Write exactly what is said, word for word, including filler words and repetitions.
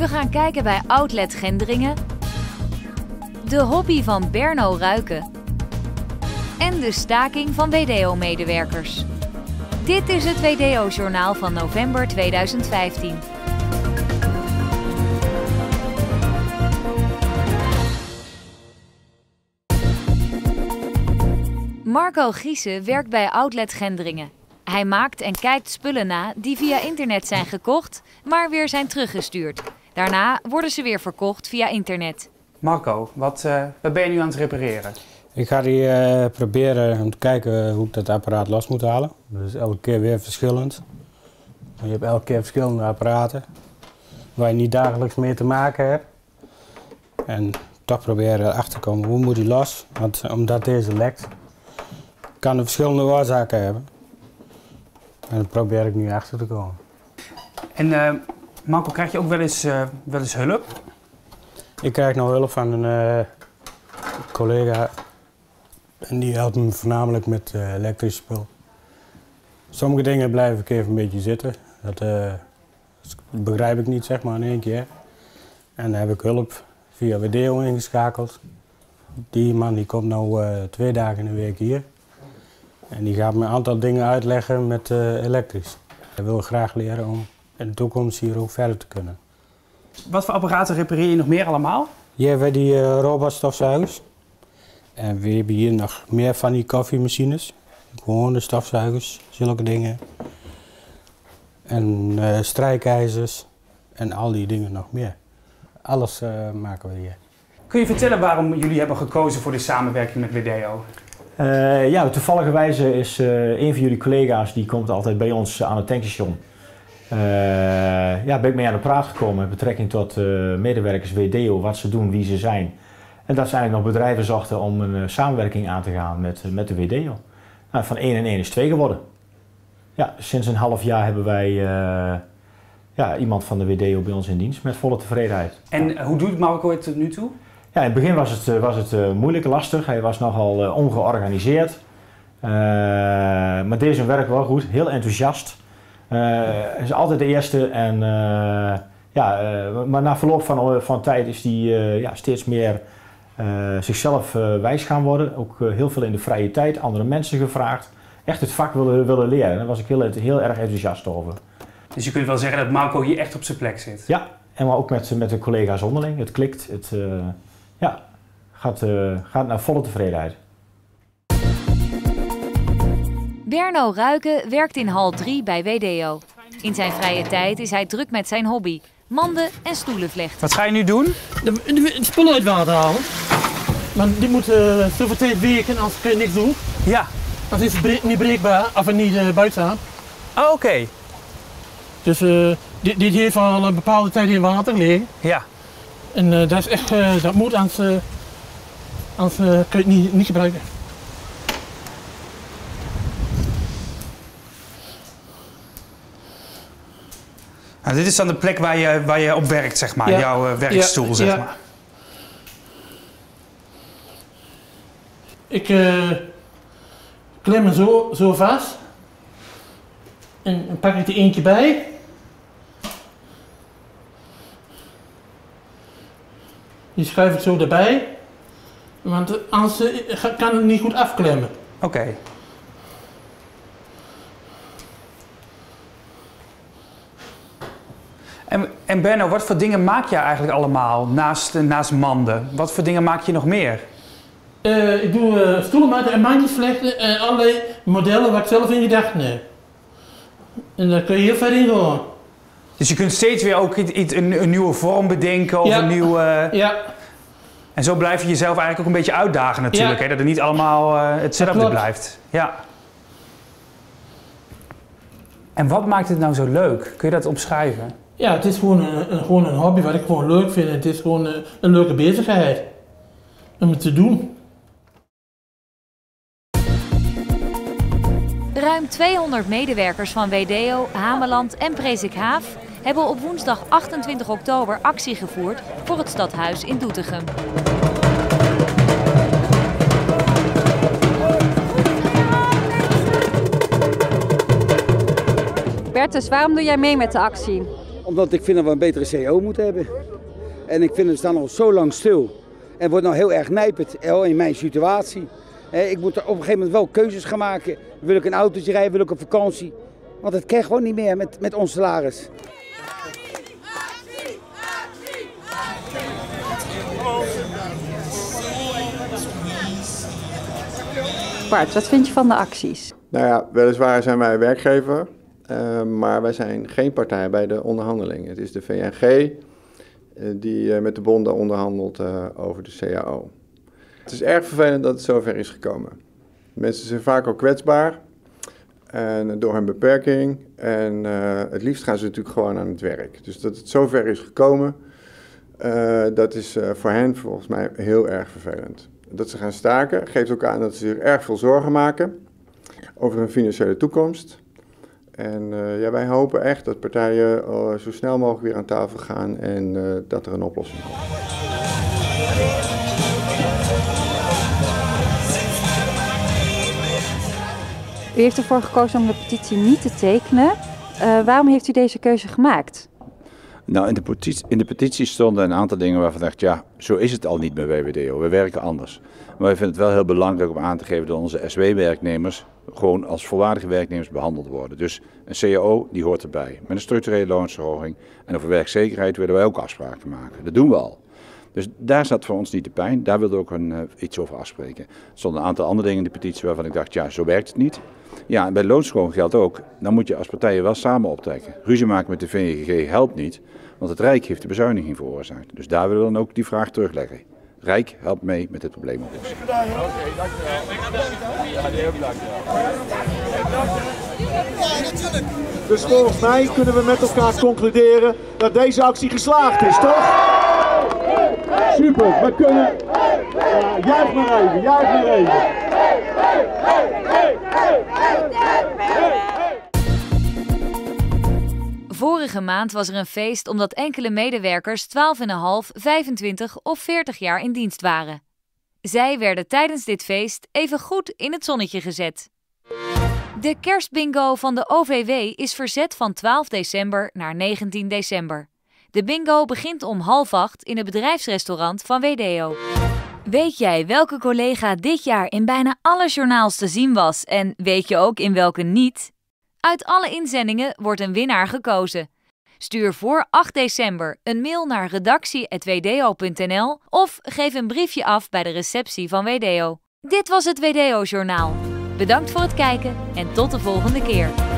We gaan kijken bij Outlet Gendringen, de hobby van Berno Ruijken en de staking van W D O-medewerkers. Dit is het W D O-journaal van november tweeduizend vijftien. Marco Giese werkt bij Outlet Gendringen. Hij maakt en kijkt spullen na die via internet zijn gekocht, maar weer zijn teruggestuurd. Daarna worden ze weer verkocht via internet. Marco, wat, uh, wat ben je nu aan het repareren? Ik ga die uh, proberen om te kijken hoe ik dat apparaat los moet halen. Dus elke keer weer verschillend. Je hebt elke keer verschillende apparaten waar je niet dagelijks mee te maken hebt. En toch proberen erachter te komen hoe moet die los, want omdat deze lekt, kan er verschillende oorzaken hebben. En daar probeer ik nu achter te komen. En uh, Marco, krijg je ook wel eens, uh, wel eens hulp? Ik krijg nog hulp van een uh, collega. En die helpt me voornamelijk met uh, elektrisch spul. Sommige dingen blijf ik even een beetje zitten. Dat uh, begrijp ik niet, zeg maar, in één keer. En dan heb ik hulp via W D O ingeschakeld. Die man die komt nu uh, twee dagen in de week hier. En die gaat me een aantal dingen uitleggen met uh, elektrisch. Ik wil graag leren om in de toekomst hier ook verder te kunnen. Wat voor apparaten repareer je nog meer allemaal? Hier hebben we die uh, robotstofzuigers. En we hebben hier nog meer van die koffiemachines. Gewone stofzuigers, zulke dingen. En uh, strijkijzers en al die dingen nog meer. Alles uh, maken we hier. Kun je vertellen waarom jullie hebben gekozen voor de samenwerking met W D O? Uh, ja, toevallige wijze is uh, een van jullie collega's, die komt altijd bij ons aan het tankstation. Uh, ja, ben ik mee aan de praat gekomen met betrekking tot uh, medewerkers W D O, wat ze doen, wie ze zijn. En dat ze eigenlijk nog bedrijven zochten om een uh, samenwerking aan te gaan met, uh, met de W D O. Nou, van één en één is twee geworden. Ja, sinds een half jaar hebben wij uh, ja, iemand van de W D O bij ons in dienst met volle tevredenheid. En uh, hoe doet Marco het tot nu toe? Ja, in het begin was het, was het uh, moeilijk, lastig. Hij was nogal uh, ongeorganiseerd. Uh, maar deed zijn werk wel goed, heel enthousiast. Hij uh, is altijd de eerste. En, uh, ja, uh, maar na verloop van, van tijd is hij uh, ja, steeds meer uh, zichzelf uh, wijs gaan worden. Ook uh, heel veel in de vrije tijd, andere mensen gevraagd. Echt het vak willen, willen leren. Daar was ik heel, heel erg enthousiast over. Dus je kunt wel zeggen dat Marco hier echt op zijn plek zit? Ja, en maar ook met, met de collega's onderling. Het klikt. Het, uh, Ja, gaat, uh, gaat naar volle tevredenheid. Berno Ruijken werkt in hal drie bij W D O. In zijn vrije tijd is hij druk met zijn hobby, manden en stoelen vlechten. Wat ga je nu doen? De, de, de spullen uit water halen. Maar die moeten uh, zoveel tijd weken, anders kun je niks doen. Ja. Als is het bre niet breekbaar, of het niet uh, buiten staat. Oh, oké. Okay. Dus uh, dit, dit heeft al een bepaalde tijd in water liggen. Ja. En uh, dat is echt, uh, dat moet, anders, uh, anders uh, kun je het niet, niet gebruiken. Nou, dit is dan de plek waar je, waar je op werkt, zeg maar, ja. Jouw uh, werkstoel, ja. zeg ja. maar. Ik uh, klem hem zo, zo vast en dan pak ik er eentje bij. Die schuif ik zo erbij, want anders kan het niet goed afklemmen. Oké. Okay. En, en Berno, wat voor dingen maak je eigenlijk allemaal naast, naast manden? Wat voor dingen maak je nog meer? Uh, ik doe uh, stoelen maken en mandjes vlechten en allerlei modellen waar ik zelf in gedachten heb. En daar kun je heel ver in gaan. Dus je kunt steeds weer ook iets, een, een nieuwe vorm bedenken of ja. een nieuwe... Ja. En zo blijf je jezelf eigenlijk ook een beetje uitdagen natuurlijk, ja. hè? Dat het niet allemaal uh, hetzelfde blijft. Ja. En wat maakt het nou zo leuk? Kun je dat omschrijven? Ja, het is gewoon een, een, gewoon een hobby wat ik gewoon leuk vind. Het is gewoon een, een leuke bezigheid om het te doen. Ruim tweehonderd medewerkers van W D O, Hameland en Presikhaaf hebben op woensdag achtentwintig oktober actie gevoerd voor het stadhuis in Doetinchem. Bertus, waarom doe jij mee met de actie? Omdat ik vind dat we een betere C A O moeten hebben. En ik vind het staan al zo lang stil. En wordt nou heel erg nijpend in mijn situatie. Ik moet op een gegeven moment wel keuzes gaan maken. Wil ik een autootje rijden, wil ik op vakantie? Want het kan gewoon niet meer met, met ons salaris. Bart, wat vind je van de acties? Nou ja, weliswaar zijn wij werkgever, uh, maar wij zijn geen partij bij de onderhandeling. Het is de V N G uh, die uh, met de bonden onderhandelt uh, over de C A O. Het is erg vervelend dat het zover is gekomen. Mensen zijn vaak al kwetsbaar en, door hun beperking en uh, het liefst gaan ze natuurlijk gewoon aan het werk. Dus dat het zover is gekomen, uh, dat is uh, voor hen volgens mij heel erg vervelend. Dat ze gaan staken geeft ook aan dat ze zich erg veel zorgen maken over hun financiële toekomst. En uh, ja, wij hopen echt dat partijen uh, zo snel mogelijk weer aan tafel gaan en uh, dat er een oplossing komt. U heeft ervoor gekozen om de petitie niet te tekenen. Uh, waarom heeft u deze keuze gemaakt? Nou, in de, petitie, in de petitie stonden een aantal dingen waarvan ik dacht, ja, zo is het al niet bij W W D O. We werken anders. Maar wij vinden het wel heel belangrijk om aan te geven dat onze S W-werknemers gewoon als volwaardige werknemers behandeld worden. Dus een C A O, die hoort erbij. Met een structurele loonsverhoging. En over werkzekerheid willen wij ook afspraken maken. Dat doen we al. Dus daar zat voor ons niet de pijn. Daar wilden we ook een, uh, iets over afspreken. Er stonden een aantal andere dingen in de petitie waarvan ik dacht, ja, zo werkt het niet. Ja, en bij loonsverhoging geldt ook, dan moet je als partijen wel samen optrekken. Ruzie maken met de V N G helpt niet, want het Rijk heeft de bezuiniging veroorzaakt. Dus daar willen we dan ook die vraag terugleggen. Het Rijk helpt mee met dit probleem oplossen. Oké, dankjewel. Ja, die ook dankjewel. Dus volgens mij kunnen we met elkaar concluderen dat deze actie geslaagd is, toch? Super, we kunnen... Ja, juich maar even, juich maar even. Vorige maand was er een feest omdat enkele medewerkers twaalf komma vijf, vijfentwintig of veertig jaar in dienst waren. Zij werden tijdens dit feest even goed in het zonnetje gezet. De kerstbingo van de O V W is verzet van twaalf december naar negentien december. De bingo begint om half acht in het bedrijfsrestaurant van W D O. Weet jij welke collega dit jaar in bijna alle journaals te zien was en weet je ook in welke niet? Uit alle inzendingen wordt een winnaar gekozen. Stuur voor acht december een mail naar redactie apenstaartje w d o punt n l of geef een briefje af bij de receptie van W D O. Dit was het W D O-journaal. Bedankt voor het kijken en tot de volgende keer.